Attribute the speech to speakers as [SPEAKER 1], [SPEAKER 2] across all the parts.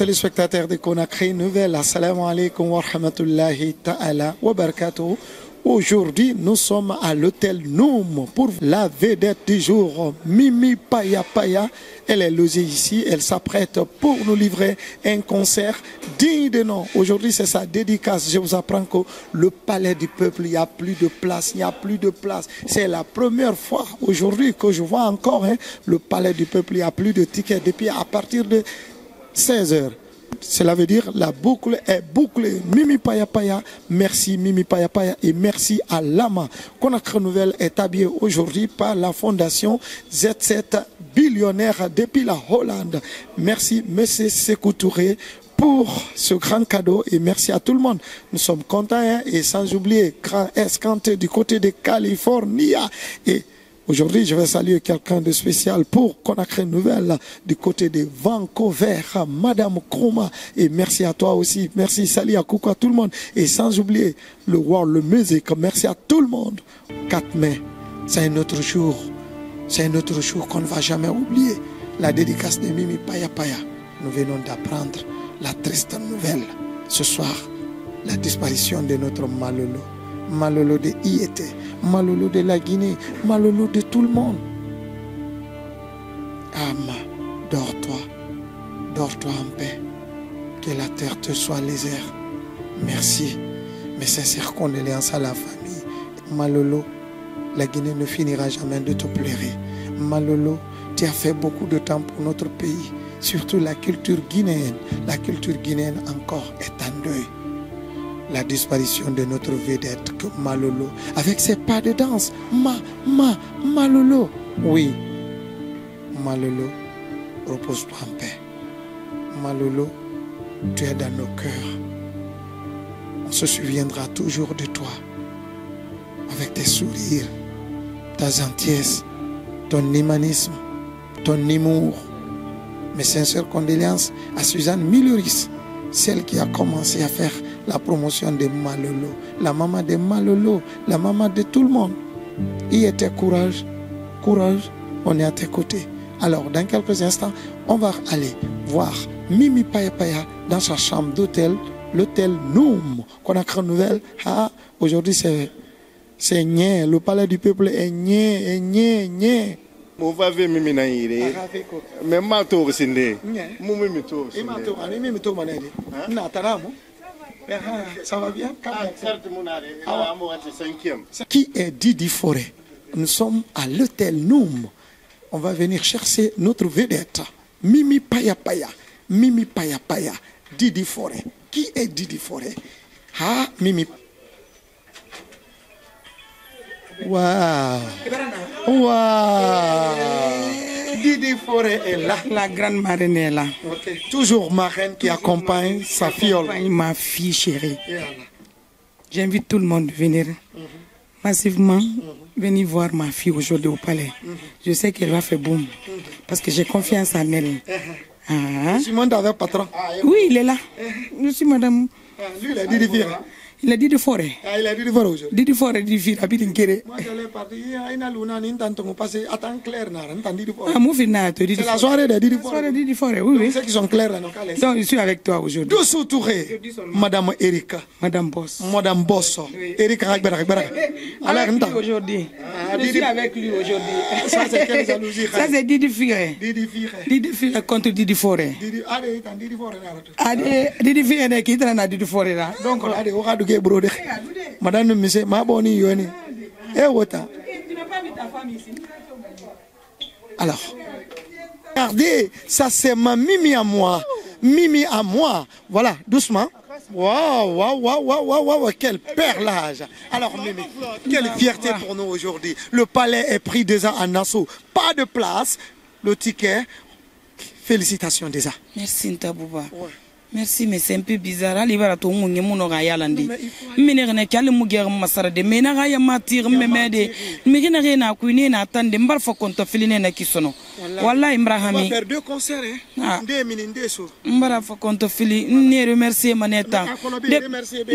[SPEAKER 1] téléspectateurs de Conakry Nouvelle, assalamu alaikum wa rahmatullahi ta'ala wa barakatuh. Aujourd'hui, nous sommes à l'hôtel Noum pour la vedette du jour, Mimi Paya Paya. Elle est logée ici, elle s'apprête pour nous livrer un concert digne de nom. Aujourd'hui, c'est sa dédicace. Je vous apprends que le palais du peuple, il n'y a plus de place, il n'y a plus de place. C'est la première fois aujourd'hui que je vois encore le palais du peuple, il n'y a plus de tickets depuis à partir de 16 h. Cela veut dire la boucle est bouclée. Mimi Paya Paya, merci Mimi Paya Paya et merci à Lama. Conakry Nouvelle est habillée aujourd'hui par la fondation Z7 billionnaire depuis la Hollande. Merci Monsieur Sékou Touré pour ce grand cadeau et merci à tout le monde. Nous sommes contents et sans oublier Grand Escanté du côté de Californie. Et aujourd'hui, je vais saluer quelqu'un de spécial pour Conakry Nouvelle du côté de Vancouver, Madame Kroma. Et merci à toi aussi. Merci, salut à coucou à tout le monde. Et sans oublier le World Music. Merci à tout le monde. 4 mai, c'est un autre jour. C'est un autre jour qu'on ne va jamais oublier. La dédicace de Mimi Paya Paya. Nous venons d'apprendre la triste nouvelle. Ce soir, la disparition de notre Malolo. Malolo de IET, Malolo de la Guinée, Malolo de tout le monde. Ama, dors-toi en paix. Que la terre te soit légère. Merci. Mes sincères condoléances à la famille. Malolo, la Guinée ne finira jamais de te pleurer. Malolo, tu as fait beaucoup de temps pour notre pays, surtout la culture guinéenne. La culture guinéenne encore est en deuil. La disparition de notre vedette que Malolo, avec ses pas de danse, Malolo. Oui, Malolo, repose-toi en paix. Malolo, tu es dans nos cœurs. On se souviendra toujours de toi, avec tes sourires, ta gentillesse, ton humanisme, ton humour. Mes sincères condoléances à Suzanne Milouris, celle qui a commencé à faire la promotion de Malolo, la maman de Malolo, la maman de tout le monde. Il était courage, on est à tes côtés. Alors, dans quelques instants, on va aller voir Mimi Paya Paya dans sa chambre d'hôtel, l'hôtel Noum, Conakry Nouvelle. Ah, aujourd'hui, c'est Nye, le palais du peuple est Nye.
[SPEAKER 2] On va ver Mimi Naïre. Mais Mato aussi.
[SPEAKER 1] Ça va bien? Qui est Didi Forêt? Nous sommes à l'hôtel Noum. On va venir chercher notre vedette. Mimi Paya Paya. Mimi Paya Paya. Didi Forêt. Qui est Didi Forêt? Ah, Mimi. Waouh! Didi Forêt est là.
[SPEAKER 3] La grande marraine est là.
[SPEAKER 1] Okay. Toujours marraine qui accompagne sa fiole.
[SPEAKER 3] Ma fille chérie. J'invite tout le monde à venir massivement venir voir ma fille aujourd'hui au palais. Je sais qu'elle va faire boum parce que j'ai confiance en elle.
[SPEAKER 1] Je suis monde avec patron.
[SPEAKER 3] Oui, il est là. Je suis madame.
[SPEAKER 1] Lui, il a dit de Forêt.
[SPEAKER 3] Il a dit de Forêt.
[SPEAKER 1] Il a dit de Forêt aujourd'hui.
[SPEAKER 3] Dit de Forêt, dit de Forêt, habite en Kéré.
[SPEAKER 1] Moi, je l'ai parti. Il y a Luna, il y a un passé. Attends, Claire,
[SPEAKER 3] c'est la soirée de Didi Forêt. Didi Forêt, oui, oui.
[SPEAKER 1] Ceux qui sont clairs, donc
[SPEAKER 3] je suis avec toi aujourd'hui.
[SPEAKER 1] Doucou Touré, Madame Erika.
[SPEAKER 3] Madame Boss.
[SPEAKER 1] Madame Boss. Erika Ragbera.
[SPEAKER 3] Aujourd'hui. Je suis avec lui aujourd'hui.
[SPEAKER 1] Ça, c'est quelle jalousie?
[SPEAKER 3] Ça, c'est Didi Forêt. Didi Forêt contre Didi Forêt. Didi Forêt qui est dans Didi Forêt là. Donc,
[SPEAKER 1] Madame Monsieur, ma bonne yoni. Eh, wota.
[SPEAKER 3] Tu n'as pas mis ta femme ici.
[SPEAKER 1] Alors, regardez, ça c'est ma Mimi à moi. Mimi à moi. Voilà, doucement. Waouh, quel perlage. Alors Mimi, quelle fierté pour nous aujourd'hui. Le palais est pris déjà en assaut. Pas de place. Le ticket. Félicitations déjà.
[SPEAKER 3] Merci Ntabouba. Ouais. Merci, mais c'est un peu bizarre. Ali bara to ngunye muno ga yalandi. Mine rene kyale muger masara de mena ga ya matir memede. Migina rena ku ni na tande mbar fa konto filine na kisono. Wallahi Ibrahimi.
[SPEAKER 1] On va faire 2 concerts hein. 2 minutes 2 jours.
[SPEAKER 3] Mbara fa konto fili ni remercier maneta.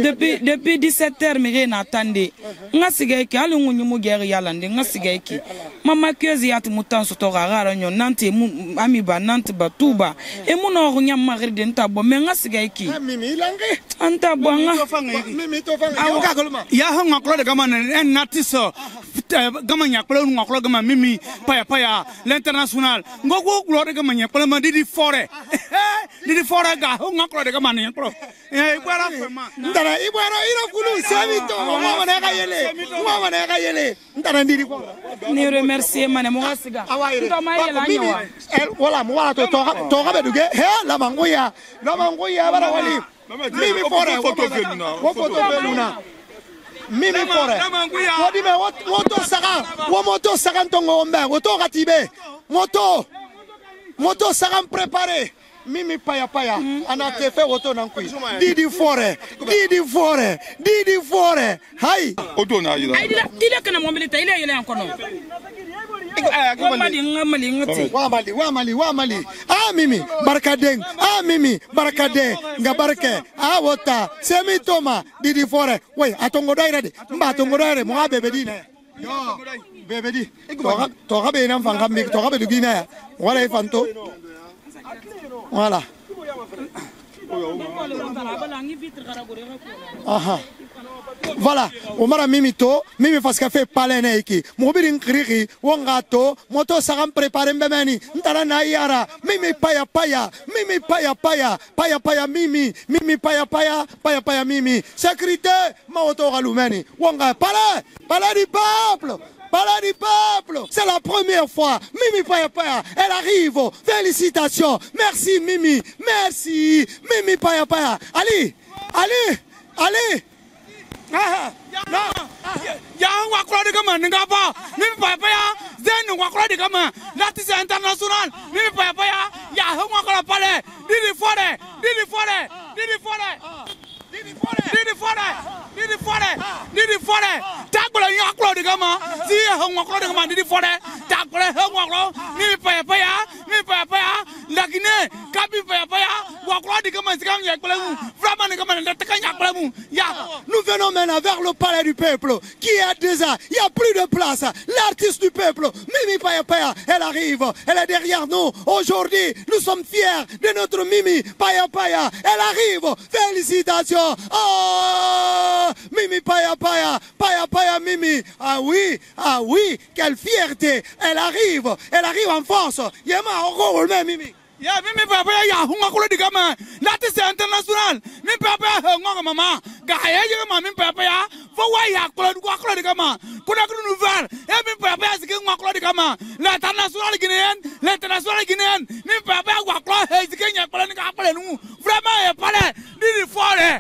[SPEAKER 3] Depuis 17 h migina tande. Nga sigay ki ali ngunye muger yalandi nga sigay ki. mama kezi ati mutanso to gara nyo nante ami ba nante ba tuba e muno ro nyam magri den tabo me ngasiga iki
[SPEAKER 1] mimi lange
[SPEAKER 3] anta bonga
[SPEAKER 1] mimi to fanga ka kolma
[SPEAKER 4] ya ho ngaklo de gama en natiso gama nyaklo ngaklo gama mimi paya l'international ngogo glo de gama nyaklo ma didi fore ga ho ngaklo de gama nyaklo ibara fema
[SPEAKER 1] ndara ibara ira kulu samito mama na ka yele ndara ndiri ko
[SPEAKER 3] ni remercier mane mo ngasiga to ma yela nyawa
[SPEAKER 1] wala mo wala to ga beduge he la mangoya bara wali mimi fore photo veluna mimi fore wodi me moto saka ntongo ombe woto gatibe moto saka préparé mimi paya ana tefe woto nankui didi fore hai
[SPEAKER 2] oto na yira
[SPEAKER 3] dile kana mo milita ile yele ankono
[SPEAKER 1] Wamali. Mimi, barkadeng. Mimi, barkade. Ngabarke. Wota. Semi toma. Didi fore. Wey, atongodoy ready. Mba atongodoy mo bebedi ne. Yo, bebedi. Toga be nam fanga mi, toga be dugina. Wala ifanto. Voilà. Voilà, Omara Mimito, Mimi Faska fait paleneki, Mobirin Kriri, Wangato, Moto Saram préparé Mbemeni, Ntarana Yara, Mimi Paya, Mimi Paya, Mimi, sécurité, Maoto Raloumeni, Wanga, palais du peuple. C'est la première fois. Mimi Paya, elle arrive. Félicitations. Merci Mimi. Merci. Mimi Paya. Allez.
[SPEAKER 4] Ya wakro de gama ngapa mimi paya zen wakro de gama l'artiste international mimi paya ya wakro pale didi fore takbala yakro de gama si wakro de gama didi fore takbala wakro mimi paya lakine kabi paya wakro de gama sikam yakbala vraiment de gama ndaka yakbala ya
[SPEAKER 1] nous venons maintenant vers le palais du peuple qui est déjà, il n'y a plus de place. L'artiste du peuple, Mimi Paya, elle arrive, elle est derrière nous. Aujourd'hui, nous sommes fiers de notre Mimi Paya. Elle arrive, félicitations. Oh, Mimi Paya, Mimi. Ah oui, quelle fierté. Elle arrive en force. Yema, encore le Mimi.
[SPEAKER 4] Ya mimi papa ya hunga kula digama l'artiste international mimi papa hunga mama ga ya mama mimi papa ya fo wa ya kula digama kuna nouvelle mimi papa ya zike kula digama l'international guinéen mimi papa ya kula zike nya kula ni ka kula nu vraiment ya pale didi fore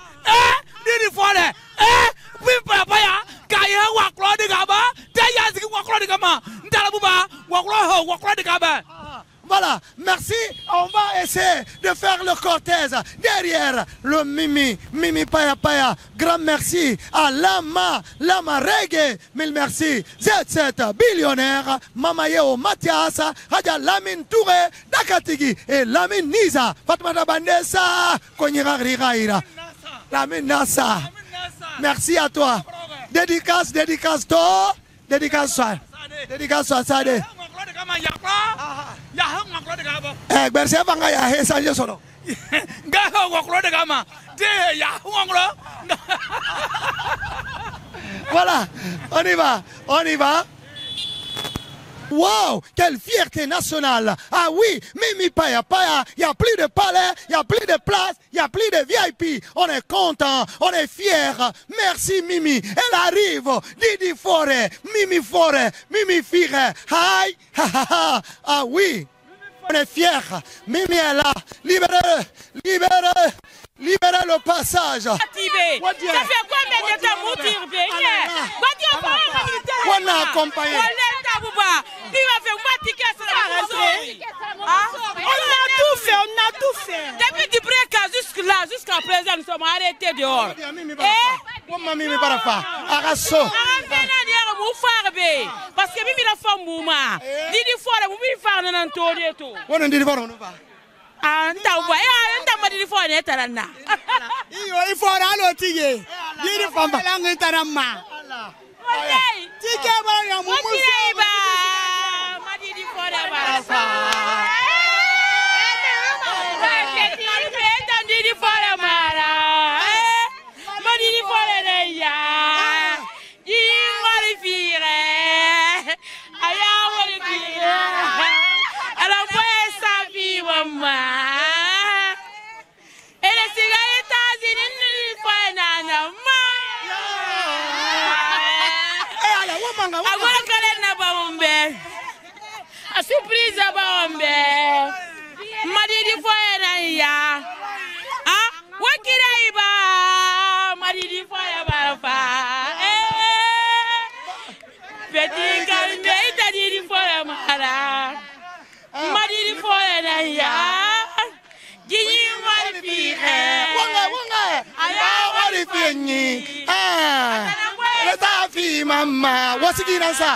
[SPEAKER 4] mimi papa ya ga ya kula digama ta ya zike kula digama ndala buba kula digama.
[SPEAKER 1] Voilà, merci. On va essayer de faire le cortège derrière le Mimi Paya. Grand merci à Lama Reggae. Mille merci. Z7 billionnaire, Mamayeo Mathias, Hadja Lamine Touré, Dakatigi et Lamine Niza. Fatmata Bandesa, Konyira Riraira. Lamine Nassa. Merci à toi. Dédicace toi. Dédicace à Sade. Berse vanga ya he sanje sono.
[SPEAKER 4] Ga wakro de gama. De ya ngonglo.
[SPEAKER 1] Voilà, on y va. Wow, quelle fierté nationale. Ah oui, Mimi Paya, il n'y a plus de palais, il n'y a plus de place, il n'y a plus de VIP. On est content, on est fiers. Merci Mimi, elle arrive. Didi Fore, Mimi Fire. Hi, ah oui, on est fiers. Mimi est là, libérez le passage.
[SPEAKER 5] Ça fait combien de temps vous tirez?
[SPEAKER 1] On a accompagné.
[SPEAKER 5] On a tout fait. Depuis du break jusqu'à présent, nous sommes arrêtés dehors. Parce que Mimi la femme mouma. Didi Fore, Mimi fa nan tore to.
[SPEAKER 1] Wonon Didi Fore no ba.
[SPEAKER 5] Anta ma Didi Fore tarana.
[SPEAKER 4] Il faut aller tiye. Didi Fore la ngi tarama.
[SPEAKER 5] Tike ba ya mumu. Surprise bombe madidi foya ya ah wakira iba madidi foya barfa petit calme itadidi foya mara madidi foya ya gini marifi
[SPEAKER 1] wanga aya marifi ni leta fi mama wasikina sa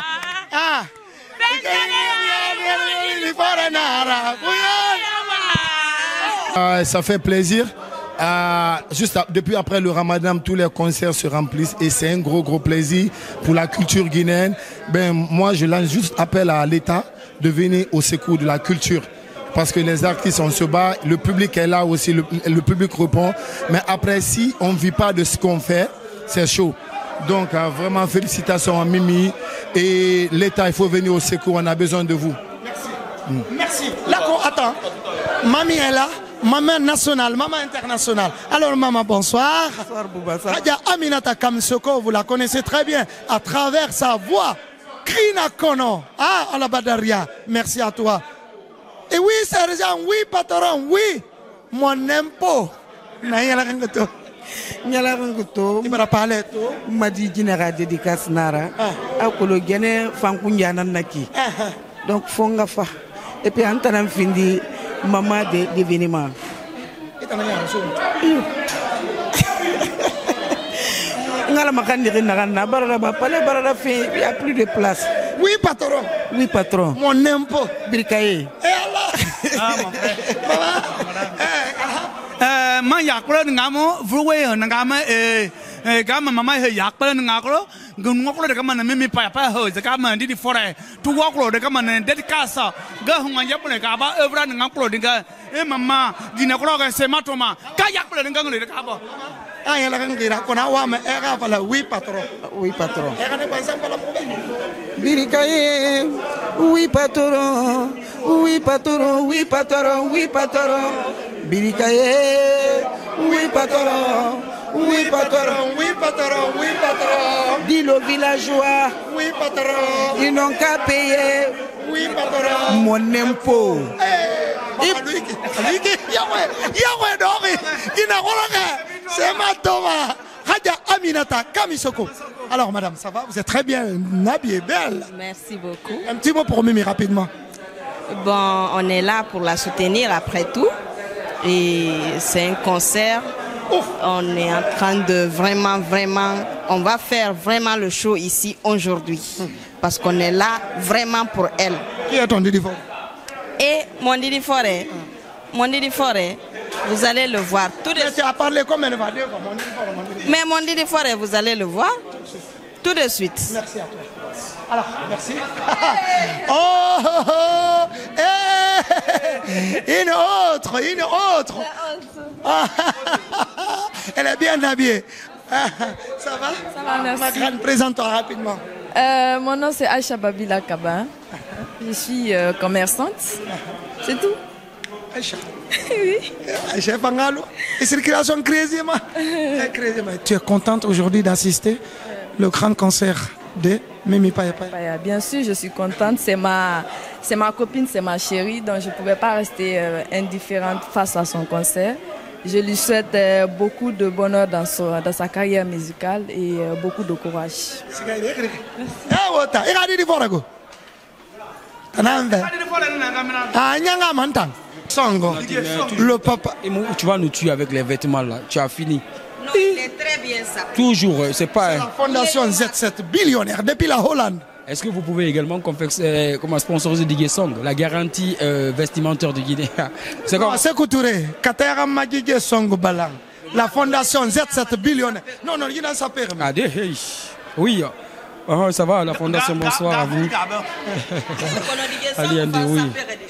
[SPEAKER 6] Ça fait plaisir. Juste depuis après le Ramadan, tous les concerts se remplissent et c'est un gros plaisir pour la culture guinéenne. Ben, moi, je lance juste appel à l'État de venir au secours de la culture. Parce que les artistes, on se bat, le public est là aussi, le public répond. Mais après, si on ne vit pas de ce qu'on fait, c'est chaud. Donc, vraiment, félicitations à Mimi. Et l'État, il faut venir au secours, on a besoin de vous.
[SPEAKER 1] Merci. Merci. Là, attends. Mamie est là. Maman nationale, maman internationale. Alors, maman, bonsoir.
[SPEAKER 7] Bonsoir, Boubassa.
[SPEAKER 1] Radia Aminata Kamsoko, vous la connaissez très bien à travers sa voix. Krina Kono. Ah, à la Badaria. Merci à toi. Et oui, sergent, oui, patron, oui. Mon impo.
[SPEAKER 7] Nyala Rangoto,
[SPEAKER 1] Il m'a parlé.
[SPEAKER 7] Madi Général dédicace Nara. Akolo Gene, Fankunyana Naki. Donc, Fongafa. Et puis, Antanam Findi. Maman d'événement. Il n'y a plus de place.
[SPEAKER 1] Oui, patron.
[SPEAKER 7] Oui, patron.
[SPEAKER 1] Mon impôt.
[SPEAKER 7] Brikaye.
[SPEAKER 4] Man yakula ngamo vruwe ngama gama mama yakula ngaklo ngoklo de kama mimi papa ho ze kama ndi fore tu waklo de kama de kasa ga hunga yapule ka ba evra ngaklo de ga mama gina klo ga se matoma ka yakula nganglo de ka ba
[SPEAKER 1] Ah, il a un gira con agua, era para oui, patron.
[SPEAKER 7] Oui, patron.
[SPEAKER 1] Era de pasar para la
[SPEAKER 7] Birikaye. Oui, patron. Oui, patron. Oui, patron. Oui, patron. Birikaye. Oui, patron. Oui, patron.
[SPEAKER 1] Oui, patron. Oui, patron.
[SPEAKER 7] Dis aux villageois.
[SPEAKER 1] Oui, patron.
[SPEAKER 7] Ils n'ont qu'à payer.
[SPEAKER 1] Oui, patron.
[SPEAKER 7] Mon impôt.
[SPEAKER 1] C'est ma Thomas. Radia Aminata Kamisoko. Alors, madame, ça va? Vous êtes très bien habillée, belle.
[SPEAKER 8] Merci beaucoup.
[SPEAKER 1] Un petit mot pour Mimi, rapidement.
[SPEAKER 8] Bon, on est là pour la soutenir après tout. Et c'est un concert.
[SPEAKER 1] Ouf.
[SPEAKER 8] On est en train de vraiment, on va faire vraiment le show ici aujourd'hui. Parce qu'on est là vraiment pour elle.
[SPEAKER 1] Qui est ton Didi Forêt?
[SPEAKER 8] Et mon Didi Forêt, vous allez le voir tout de suite.
[SPEAKER 1] Tu as parlé comme elle va dire.
[SPEAKER 8] Mais mon Didi Forêt, vous allez le voir tout de suite.
[SPEAKER 1] Merci à toi. Alors, merci. Oh, oh, oh, une autre. Ah, elle est bien habillée. Ah, ça va?
[SPEAKER 9] Ça va, merci.
[SPEAKER 1] Ma grande, présente-toi rapidement.
[SPEAKER 9] Mon nom c'est Aïcha Babila Kaba. Je suis commerçante. C'est tout.
[SPEAKER 1] Aïcha.
[SPEAKER 9] Oui.
[SPEAKER 1] Aïcha Fangalo. Et circulation crazy. Tu es contente aujourd'hui d'assister le grand concert de Mimi Paya Paya?
[SPEAKER 9] Bien sûr, je suis contente. C'est ma copine, c'est ma chérie. Donc je ne pouvais pas rester indifférente face à son concert. Je lui souhaite beaucoup de bonheur dans sa carrière musicale et beaucoup de courage.
[SPEAKER 1] Songo, le papa.
[SPEAKER 10] Tu vas nous tuer avec les vêtements là. Tu as fini.
[SPEAKER 8] Non, il est très bien ça.
[SPEAKER 10] Toujours, c'est pas.
[SPEAKER 1] La fondation Z7 billionnaire depuis la Hollande.
[SPEAKER 10] Est-ce que vous pouvez également sponsoriser Digue Song, la garantie vestimentaire de Guinée?
[SPEAKER 1] C'est comme c'est Couturé, Katera Magige Song Balang. La fondation Z7 billionnaire. Non, il y a ça permet.
[SPEAKER 10] Oui. Ah, ça va, la fondation, bonsoir à vous. Ali Andi, oui.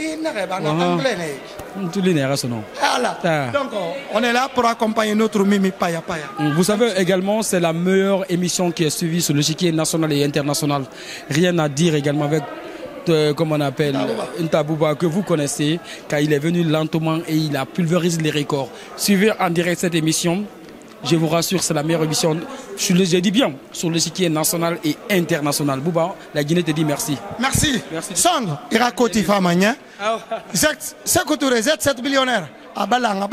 [SPEAKER 10] Tous les nerfs, non.
[SPEAKER 1] Donc, on est là pour accompagner notre Mimi Paya Paya.
[SPEAKER 10] Vous savez également, c'est la meilleure émission qui est suivie sur le chiquier national et international. Rien à dire également avec, comment on appelle, Ntabouba, que vous connaissez, car il est venu lentement et il a pulvérisé les records. Suivez en direct cette émission. Je vous rassure, c'est la meilleure émission, je dis bien, sur le chiquier national et international. Bouba, la Guinée te dit merci.
[SPEAKER 1] Merci. Song, Irakoti Famania. C'est que tu restes 7 millionnaires. Abalang.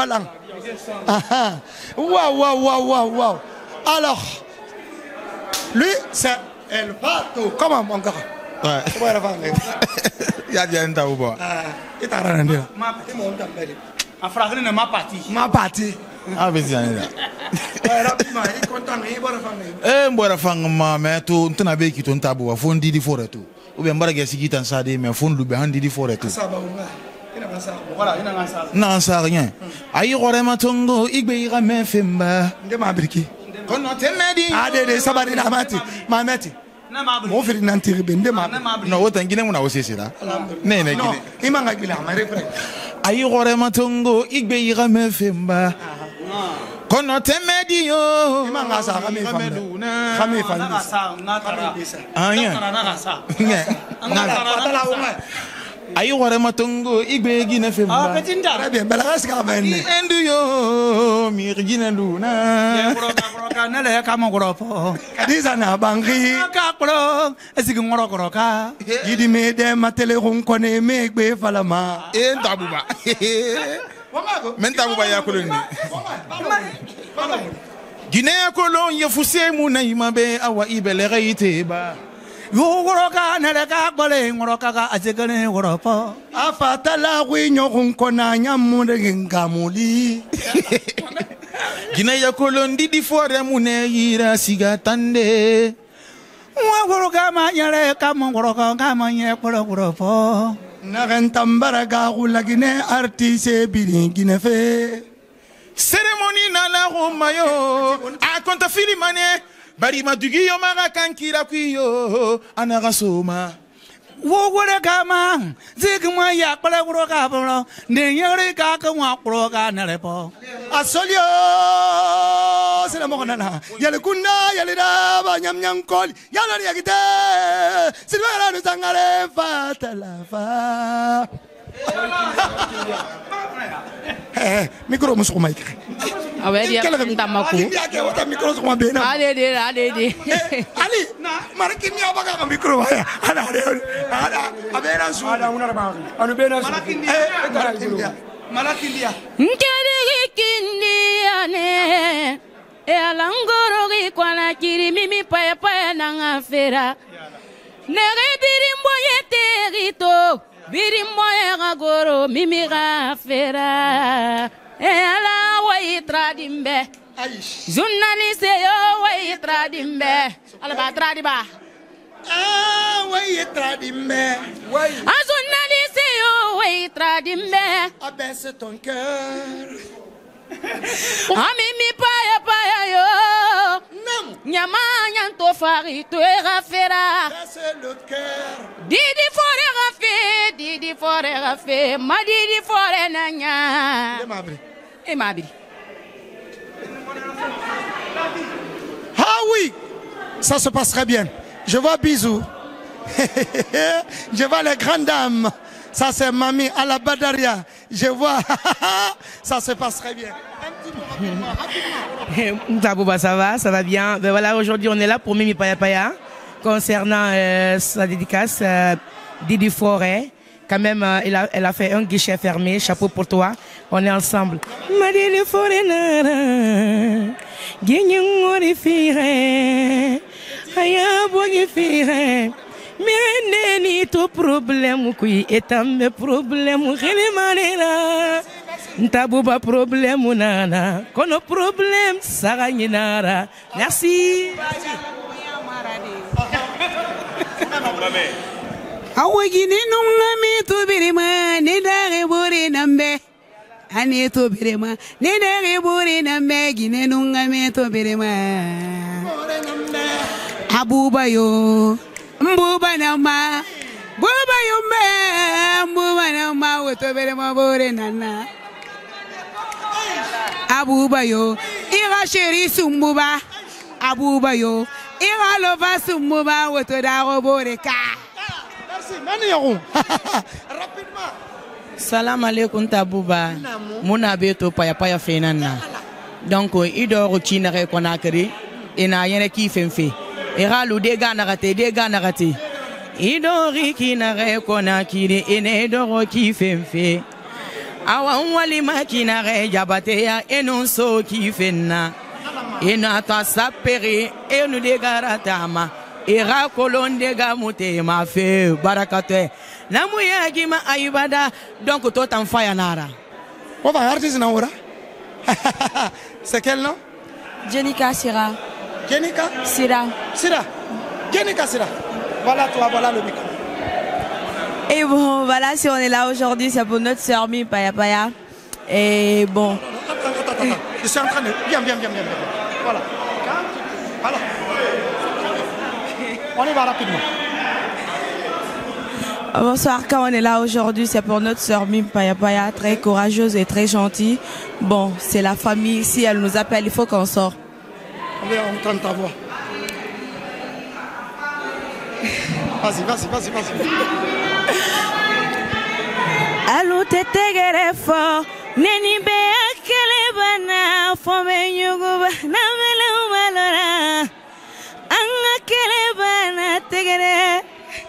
[SPEAKER 1] Waouh. Alors, lui, c'est El Pato. Comment, mon gars?
[SPEAKER 11] Ouais. Il y a bien Ntabouba.
[SPEAKER 1] Il t'a rendu.
[SPEAKER 4] En français, ne m'a parti.
[SPEAKER 1] Ma partie.
[SPEAKER 11] Ah, mais c'est là.
[SPEAKER 1] Rapidement, il est content, il est bon.
[SPEAKER 11] Mbora fanga mais to ntana be ki to Ntabouba fon didi fore to. Ou bien mbara gesi ki tan sa de mais fon lube han didi fore to.
[SPEAKER 4] Voilà, il n'a ça.
[SPEAKER 11] Non, ça rien. Ayi gore matongo igbe ira me femba.
[SPEAKER 1] Ndema briki.
[SPEAKER 11] Kono temedi.
[SPEAKER 1] Ade sabari na mati. Mameti. Mo firi nantiri bende ma.
[SPEAKER 11] No wotan gine muna wosese la. Ne gine.
[SPEAKER 1] Imanga gila ma refre.
[SPEAKER 11] Ayi gore matongo igbe ira me femba. Kono temedi yo.
[SPEAKER 1] Imanga sa kami famna. Kami famna.
[SPEAKER 11] Anya. Ayi gore matongo igbe gine femba.
[SPEAKER 1] Très bien, balagas ka benne.
[SPEAKER 11] Endu yo mi gine luna.
[SPEAKER 4] Nele kama goropo.
[SPEAKER 1] Kadiza na bangi.
[SPEAKER 4] Ka kro, esigi ngorokoroka.
[SPEAKER 1] Yidi me de matele ron kone me gbe falama.
[SPEAKER 11] Ntabouba. Ntabouba ya koloni. Guinée kolon ye fuse muna imabe awa ibele reite ba.
[SPEAKER 4] Goroka nele ka bole ngoroka ka azegane goropo.
[SPEAKER 1] Afatala winyo ron kona nyamunde ngamuli.
[SPEAKER 11] Guinée ya kolon didi fore mune yira sigatande.
[SPEAKER 4] Goroka ma yale kama goroka kama ye goropo.
[SPEAKER 1] Narentambara garula Guinée artiste bili Guinée fe.
[SPEAKER 11] Cérémonie nana romayo a konta filimane bari madugi yo mara kankira kuyo anarasoma.
[SPEAKER 4] Wogore kama zigma ya kala goroka bolo ne yore ka ka wa goroka nalepo.
[SPEAKER 1] Asolio c'est la mornana. Yale kuna yale da ba nyam nyam kol yale yakite. Silvera no sangale fatala fa. Micro musu maik.
[SPEAKER 12] Awe dia ntamaku.
[SPEAKER 1] Micro su mabena.
[SPEAKER 12] Ade.
[SPEAKER 1] Ali, marakin mi abaga micro ya. Ada. Abena su. Ada una ba. Anu bena su. Malakin dia.
[SPEAKER 12] Nkere kindia ne. E alangoro gi kwana kiri mimi paya na ngafera. Nere birimbo yeterito. Birimbo goro mimi gafera. E ala wa itradimbe. Journaliste yo wa itradimbe. Ala ba tradiba.
[SPEAKER 1] Wa itradimbe.
[SPEAKER 12] A journaliste yo wa itradimbe.
[SPEAKER 1] Abaisse ton cœur.
[SPEAKER 12] Mimi paya yo. Nyama nyanto fari to gafera.
[SPEAKER 1] C'est le cœur.
[SPEAKER 12] Didi fore gafe, ma didi fore nanya. Et mabri.
[SPEAKER 1] Ah oui, ça se passerait bien. Je vois bisous. Je vois les grandes dames. Ça c'est mamie à la Badaria. Je vois. Ça se passerait bien.
[SPEAKER 7] Ntabouba, ça va bien. Ben voilà, aujourd'hui on est là pour Mimi Paya Paya concernant sa dédicace Didi Forêt. Quand même, elle a fait un guichet fermé. Chapeau pour toi. On est ensemble. Ma Didi Forêt nara, guignori fire, aya bogi fire. Mais ni to problème qui est un problème qui manera. Ntabouba problème nana, kono problème sarani nara. Merci.
[SPEAKER 13] Awagini nungami to birima ne dare bore nambe. Ane to birima ne dare bore nambe gine nungami to birima. Abuba yo, mbuba na ma, buba yo me, mbuba na ma, wotobere mabore nana. Abuba yo, ira chéri sumbuba. Abuba yo, ira lova sumbuba, wotodaro boreka.
[SPEAKER 1] Merci, Manion. Rapidement.
[SPEAKER 7] Salam alaikum Tabouba. Muna beto paya paya fenana. Donc ido routine re konakri ina yene ki femfe. Ira lu de gana rate. Ido riki na re konakiri ine do ki femfe. Awa wali makina re jabate ya enonso ki fenna. Ina ta saperi enu de garatama. Ira kolon de gamute ma fe barakate. Namuya gima ayubada donc toi t'en fais nara.
[SPEAKER 1] On va artiste naora. C'est quel nom?
[SPEAKER 9] Jenica Sira.
[SPEAKER 1] Jenica
[SPEAKER 9] Sira.
[SPEAKER 1] Sira. Jenica Sira. Voilà toi, voilà le micro.
[SPEAKER 9] Et bon, voilà, si on est là aujourd'hui, c'est pour notre sœur Mi Paya Paya. Et bon.
[SPEAKER 1] Attends. Je suis en train de. Viens. Voilà. Alors. On y va rapidement.
[SPEAKER 9] Bonsoir, quand on est là aujourd'hui, c'est pour notre sœur Mim Paya Paya, très courageuse et très gentille. Bon, c'est la famille, si elle nous appelle, il faut qu'on sorte.
[SPEAKER 1] On va entendre ta voix. Vas-y.
[SPEAKER 9] Allô, tete gerefo, neni be akele bana, fome nyuguba, namele umalora, anga kele bana tegere.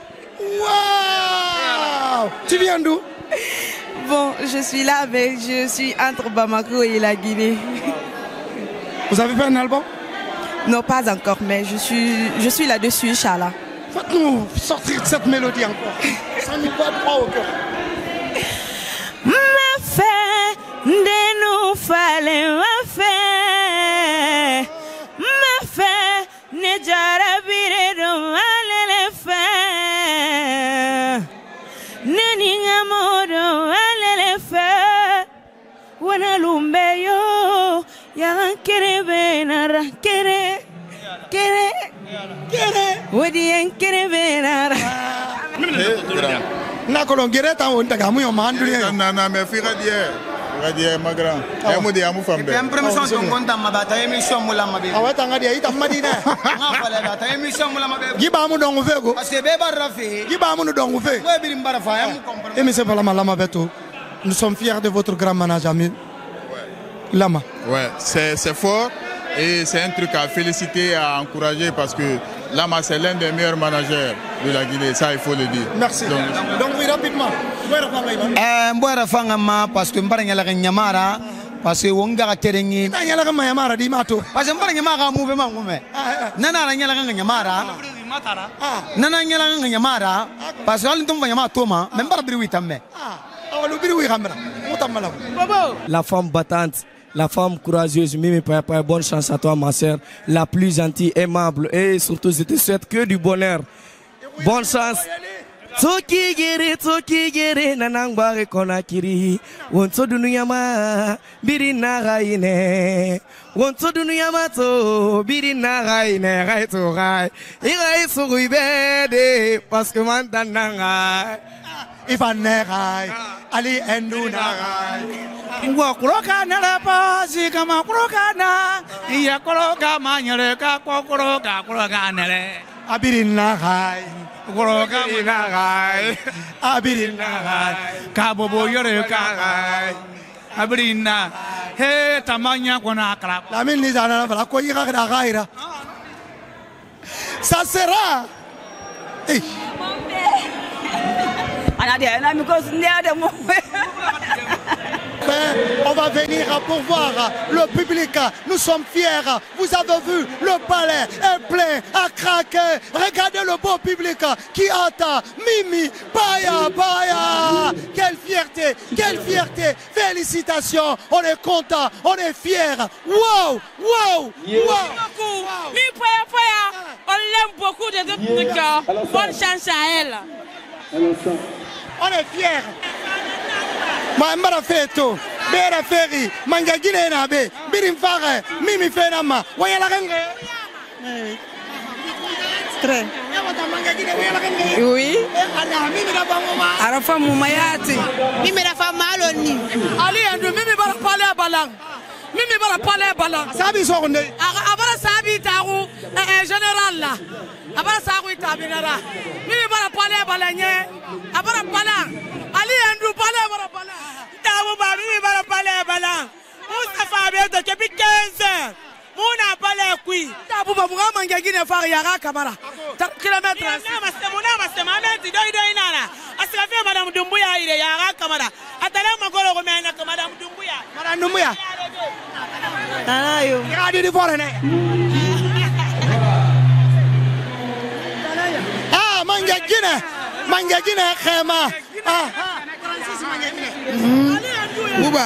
[SPEAKER 1] Waouh! Tu viens d'où?
[SPEAKER 9] Bon, je suis là, mais je suis entre Bamako et la Guinée.
[SPEAKER 1] Vous avez fait un album?
[SPEAKER 9] Non, pas encore, mais je suis là-dessus, Inch'Allah.
[SPEAKER 1] Faites-nous sortir de cette mélodie encore. Ça nous va droit au cœur.
[SPEAKER 9] Ma fée, de nous fallait ma fée. Ma fée, ne jarabire de malele fée. Neninga modo malele fée. Wana lumbe yo, ya kere benara kere. Wadi en kere benara.
[SPEAKER 1] Nakolongere ta on daga mu yo manduli.
[SPEAKER 2] Na me fira die ma grand. E mo di amu fambe.
[SPEAKER 4] Impression ton konta mabata émission mula mabe.
[SPEAKER 1] Awata ngadi ita madina.
[SPEAKER 4] Nga fale bata émission mula mabe.
[SPEAKER 1] Giba mu dongu fego.
[SPEAKER 4] Parce que be barafe.
[SPEAKER 1] Giba mu dongu fe.
[SPEAKER 4] Ouais birim barafa ya mu comprendre.
[SPEAKER 1] Et monsieur Lama Beto, nous sommes fiers de votre grand manager Lama.
[SPEAKER 2] Ouais, c'est fort et c'est un truc à féliciter, à encourager parce que Lama c'est l'un des meilleurs managers de la Guinée, ça il faut le dire.
[SPEAKER 1] Merci. Donc oui, rapidement.
[SPEAKER 4] Mbwera fanga ma parce que mbara nyala nyamara parce que wonga terengi.
[SPEAKER 1] Ta nyala kama nyamara di mato.
[SPEAKER 4] Parce que mbara nyamara move ma ngume. Nana nyala kanga nyamara. Nana nyala kanga nyamara parce que alintum nyamara toma, mbara biri witamme.
[SPEAKER 14] La femme battante, la femme courageuse, Mimi Paya Paya, bonne chance à toi ma soeur, la plus gentille, aimable et surtout je te souhaite que du bonheur. Bonne chance. Toki gere nanangbare konakiri wonto dunuyama birina gaine wonto dunuyama to birina gaine gaito gai irai suguibede parce que mandananga
[SPEAKER 1] Ifanerai ali endunarai
[SPEAKER 4] wa kuroka nelepa zikama kuroka na iya kuroka manyere ka kuroka nele
[SPEAKER 1] abirina gai
[SPEAKER 4] kuroka gai abirina gai kabobo yore ka gai abirina he tamanya kona kala
[SPEAKER 1] la min ni zana la ko yira da gaira ça sera hey. On va venir pour voir le public. Nous sommes fiers. Vous avez vu, le palais est plein à craquer. Regardez le beau public qui attend Mimi Paya Paya. Quelle fierté. Félicitations. On est content, on est fiers. Wow.
[SPEAKER 5] Mimi Paya Paya, on l'aime beaucoup de notre cœur. Bonne chance à elle.
[SPEAKER 1] On est fiers. Mambara feto, bera feri, mangagine na be, birim fare, Mimi fenama, wayala renge.
[SPEAKER 15] très. Oui.
[SPEAKER 16] Arafa Moumayati.
[SPEAKER 15] Mimi Rafa Maloni.
[SPEAKER 16] Ali Andou, Mimi bara parler à Balang. Mimi bara parler à Balang.
[SPEAKER 1] Sabi Sokonde.
[SPEAKER 16] Abara Sabi Taru, général là. Abara Sabi Tabinara. Mimi bara parler à Balagné. Abara Balang. Ali Andou parler à Balang. Tabu Mimi bara parler à Balang. Moustapha Abel de depuis 15 heures. Mouna parler qui. Tabu Bamoura Mangagine Fariara Kamara. Kilomètre. Asrafe Madame Doumbouya ile Yara Kamara. Atala Magolo Romana Madame Doumbouya.
[SPEAKER 1] Madame Doumbouya.
[SPEAKER 15] Tanayo.
[SPEAKER 1] Regarde du forêt. Ah, Mangagine Khema. Ah.
[SPEAKER 17] Bouba.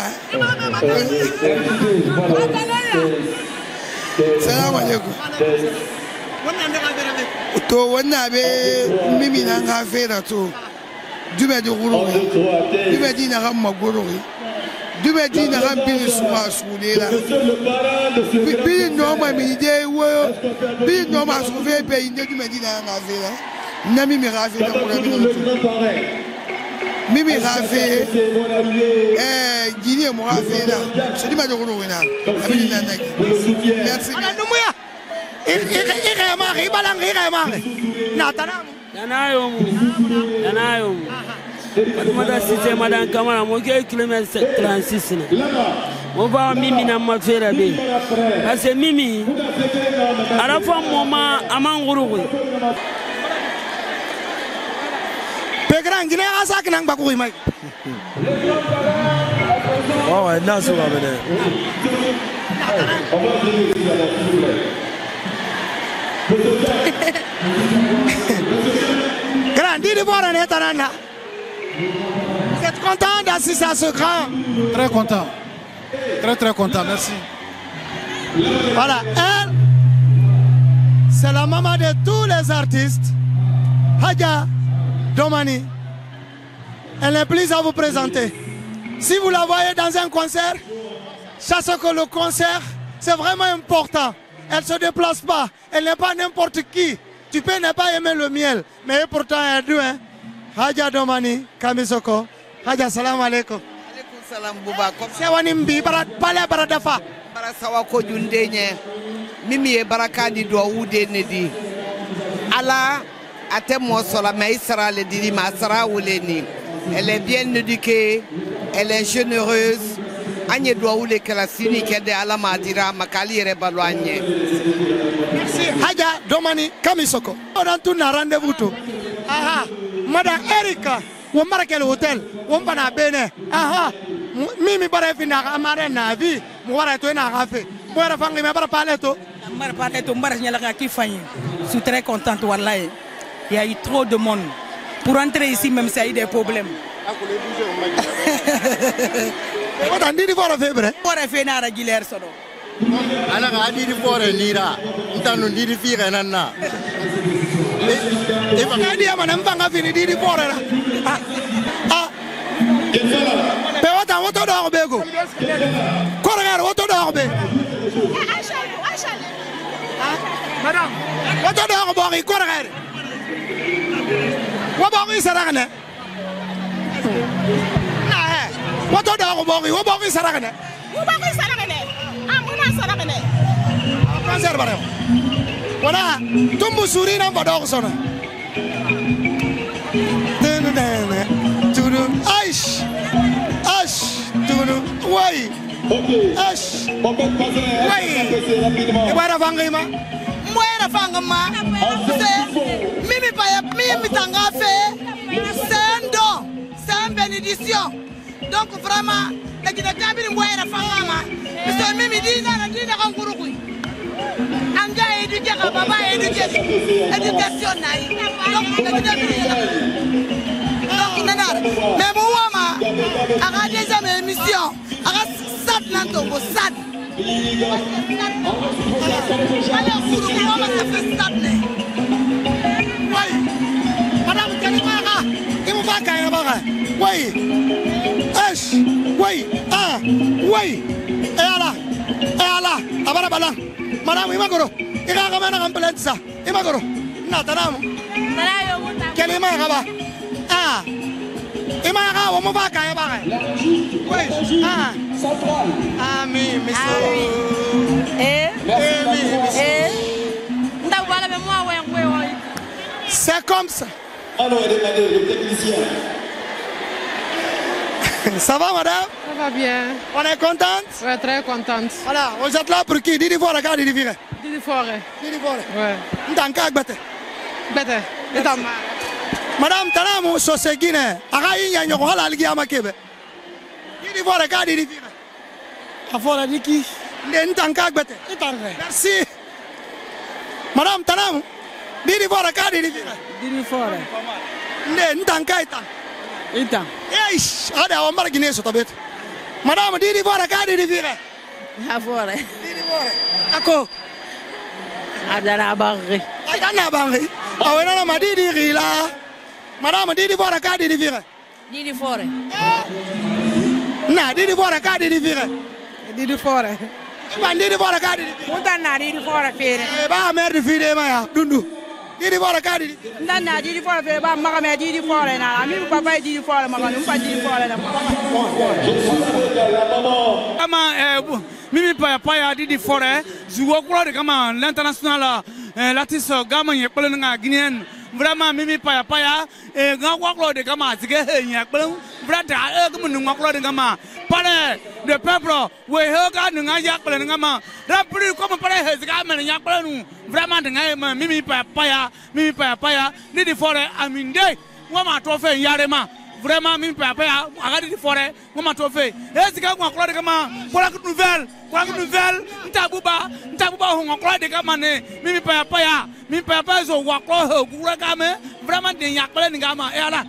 [SPEAKER 17] Salam alaikum. To wannan be mimi nan ga fera to dube di guru dube di na ram maguru dube di na ram bi suma sulela bi no ma mi de wo bi no ma su fe be inde dube di na ga fera na mimi ga fera ko mimi ga fe gini mo ga fera so di ma de guru na abi na na merci
[SPEAKER 16] Yanayo. Madame Cité, Madame Kamara, mon gars, kilomètre 36. On va Mimi na mafera be. Parce que Mimi, à la fois moment à Mangourou.
[SPEAKER 1] Pegrang, il y a un sac dans Bakoui.
[SPEAKER 14] Oh, ouais, non, c'est pas vrai.
[SPEAKER 1] Grand, dis de voir un état. Vous êtes content d'assister à ce grand?
[SPEAKER 18] Très content. Très content, merci.
[SPEAKER 1] Voilà, elle, c'est la maman de tous les artistes. Hadja Domani. Elle n'est plus à vous présenter. Si vous la voyez dans un concert, sachez que le concert, c'est vraiment important. Elle ne se déplace pas. Elle n'est pas n'importe qui. Tu peux ne pas aimer le miel, mais pourtant elle est douée. Hein? Hadja Domani, Kamisoko. Hadja, salam alaikum.
[SPEAKER 15] Alaikum salam Bouba.
[SPEAKER 1] C'est Wanimbi, Pale Baradafa.
[SPEAKER 15] Barasawako Jundenye. Mimi e barakadi do oude nedi. Ala atemo sola maïsra le diri masra ouleni. Elle est bien éduquée, elle est généreuse. Agne doit ou les classini qui est à la madira makali rebalouanye.
[SPEAKER 1] Merci Hadja Domani Kamisoko. On a tout un rendez-vous tout. Aha, Madame Erika, on marque le hôtel, on va na bene. Aha, Mimi barefina amare na vie, moi to na rafe. Moi la fangi me bara parler to.
[SPEAKER 3] Mara parler to mara nyala ki fanyi. Je suis très contente wallahi. Il y a eu trop de monde. Pour entrer ici même ça a eu des problèmes.
[SPEAKER 1] On a dit pour faire
[SPEAKER 3] pour faire na régulière sono
[SPEAKER 14] ana ga di pour lira ntanu di fira nanna
[SPEAKER 1] e va di ama namba fini di pour la pe wata do be go ko regar wata do be madame wata do bo ko regar wa bo saragna What are the Boggy? What Boggy Saragane? Who Boggy Saragane? I'm Muna Saragane. Conservative. What are Tumbu Surina Badogson? To the Ash, to the way, Ash, way. What a fangama? Where a fangama? Mimi by a Mimi Tangafe, Sando, San Benediction. Donc vraiment, la Guinée-Cabine est la femme. C'est même dit dans la Guinée-Cabine. Anga éduqué, papa éduqué. Éducation naïve. Donc la Guinée-Cabine. Donc nana. Mais moi, à la deuxième émission, à la sad lanto, au sad. Alors pour moi, ça fait sad. Oui. Madame Kalimara, il me va Kalimara. Oui. Esh, oui, ah, oui, et Allah, abara bala, madame Imagoro, il a ramené un peu de ça, Imagoro, na tanamu. Kelima kaba. Ah. Ima ka wo mo ba ka ya ba ka. Oui. Ah. Ami, monsieur. C'est comme ça.
[SPEAKER 19] Alors, demandez le technicien.
[SPEAKER 1] Ça va, madame?
[SPEAKER 20] Ça va bien.
[SPEAKER 1] On est contente?
[SPEAKER 20] Ouais, très contente.
[SPEAKER 1] Voilà, vous êtes là pour qui? Didi Forêt, quand Didi Forêt?
[SPEAKER 20] Didi Forêt.
[SPEAKER 1] Didi Forêt.
[SPEAKER 20] Ouais.
[SPEAKER 1] Ntanka Bete.
[SPEAKER 20] Bete.
[SPEAKER 1] Madame Tanamu Sosegine, Arayi Yanyo Halal Giamakebe. Didi Forêt, quand Didi Forêt? A Forêt de qui? Ntanka Bete. Merci. Madame Tanamu, Didi Forêt, quand Didi Forêt? Didi Forêt. Ntanka Itan. Itan. Eish, ada Omar Guinness tabet. Madame Didi Forêt, quand Didi Forêt? A Forêt. Didi Forêt. Ako. Adana Barri. Adana Barri. Awena ma Didi Rila. Madame Didi Forêt, quand Didi Forêt? Didi Forêt. Na Didi Forêt, quand Didi Forêt? Didi Forêt. Ban Didi Forêt, quand Didi Forêt? Mutana Didi Forêt fere. Ba mer de fide ma ya dundu. Didi Forêt, quand Didi? Nana Didi Forêt fere ba ma me Didi Forêt na. Ami papa Didi Forêt ma nu pa Didi Forêt na.
[SPEAKER 4] Kama Mimi Paya Didi Forêt, jouer quoi de kama l'international l'artiste gamin y plein nga Guinéen. Vraiment Mimi Paya et grand quoi de kama zige y plein vrata comme nous quoi de kama parler de peuple we hega nga ya plein kama rempli comme parler zige men ya plein nous vraiment de nga Mimi Paya Didi Forêt aminde moi ma trophée yarema vraiment Mimi Paya agadi Didi Forêt moi ma trophée et zige quoi de kama pour la nouvelle ntabuba hongo kwa de kama ne Mimi Paya zo wa ko gura kama vraiment de yakle ni kama ala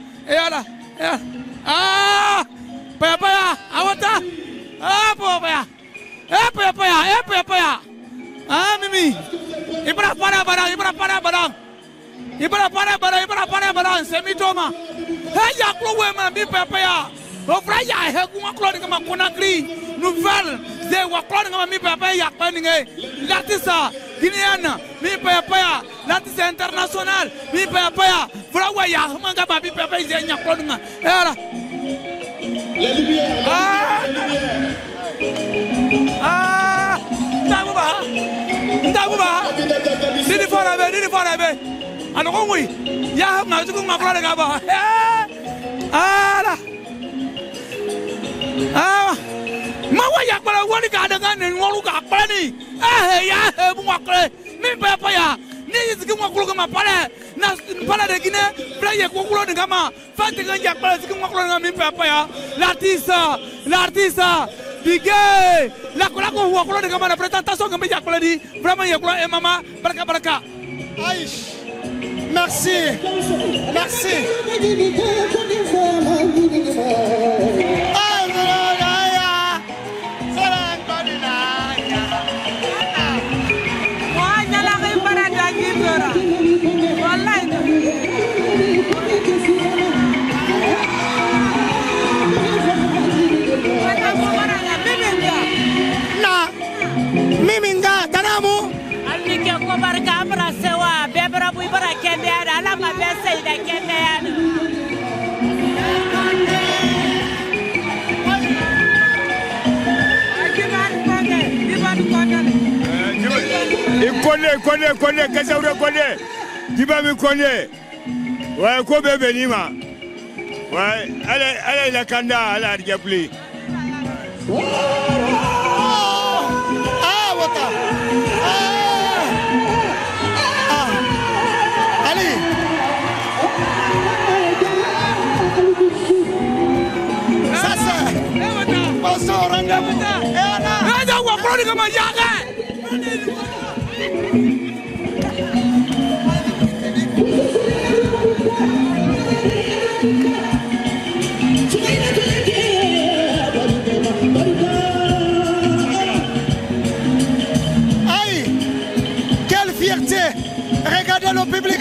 [SPEAKER 4] Paya awata Paya Mimi ibra para semitoma yaklo we ma Mimi Paya o fraya he ku aklo de kama Conakry nouvelle de wa aklo de kama Mimi Paya yakpa ni l'artiste guinéen Mimi Paya l'artiste international Mimi Paya frawa ya manga ba Mimi Paya ze yaklo nga era les lumières Ndabuba Didi Forêt be anoko ngui ya ma zuku ngaklo de kaba mawa yakpala wani ka daga ne ngolu ka pani ya bu wakle Mimi Paya ni ziki ngaklo kama pale na pale de Guinée playe ko kulo de kama fate ga yakpala ziki ngaklo na Mimi Paya l'artiste bigé la ko waklo de kama na présentation ngam yakpala di vraiment yaklo e mama baraka Aïch. Merci. Miminga tanamu alike ko barka abra sewa bebra bu bara kende ala ma be sayda kende
[SPEAKER 21] Konne kasaura konne diba mi konne wa ko be benima wa ala la kanda ala arjapli
[SPEAKER 1] wata Ali sasa paso ranga ada wa prodi kama yaga regardez le public.